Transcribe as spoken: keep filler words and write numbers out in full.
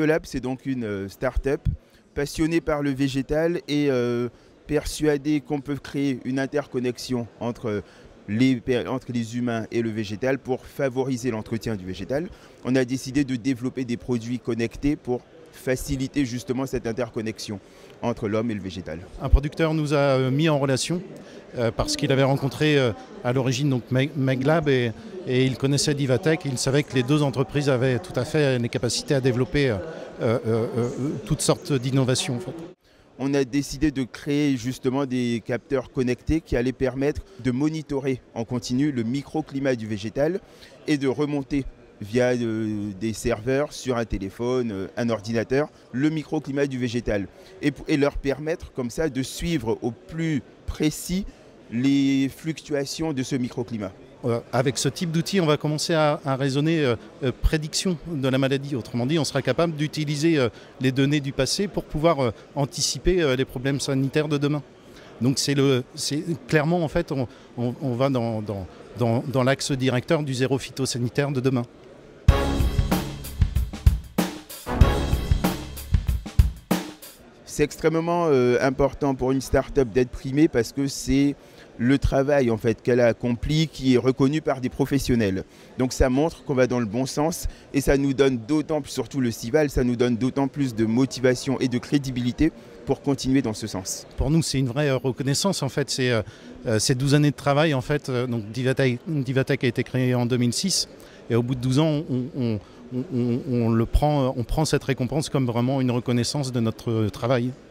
Ecolab, c'est donc une euh, start-up passionnée par le végétal et euh, persuadée qu'on peut créer une interconnexion entre les, entre les humains et le végétal pour favoriser l'entretien du végétal. On a décidé de développer des produits connectés pour faciliter justement cette interconnexion entre l'homme et le végétal. Un producteur nous a mis en relation euh, parce qu'il avait rencontré euh, à l'origine donc Meglab et, et il connaissait Divatech. Il savait que les deux entreprises avaient tout à fait les capacités à développer euh, euh, euh, toutes sortes d'innovations. En fait. On a décidé de créer justement des capteurs connectés qui allaient permettre de monitorer en continu le microclimat du végétal et de remonter via euh, des serveurs sur un téléphone, euh, un ordinateur, le microclimat du végétal et, et leur permettre comme ça de suivre au plus précis les fluctuations de ce microclimat. Euh, avec ce type d'outil, on va commencer à, à raisonner euh, euh, prédiction de la maladie. Autrement dit, on sera capable d'utiliser euh, les données du passé pour pouvoir euh, anticiper euh, les problèmes sanitaires de demain. Donc c'est le, c'est clairement en fait, on, on, on va dans, dans, dans, dans l'axe directeur du zéro phytosanitaire de demain. C'est extrêmement euh, important pour une start-up d'être primée parce que c'est le travail en fait, qu'elle a accompli qui est reconnu par des professionnels. Donc ça montre qu'on va dans le bon sens et ça nous donne d'autant plus, surtout le Cival, ça nous donne d'autant plus de motivation et de crédibilité pour continuer dans ce sens. Pour nous, c'est une vraie reconnaissance en fait. C'est euh, ces douze années de travail en fait. Euh, donc Divatech, Divatech a été créé en deux mille six et au bout de douze ans, on, on On, on, on, le prend, on prend cette récompense comme vraiment une reconnaissance de notre travail.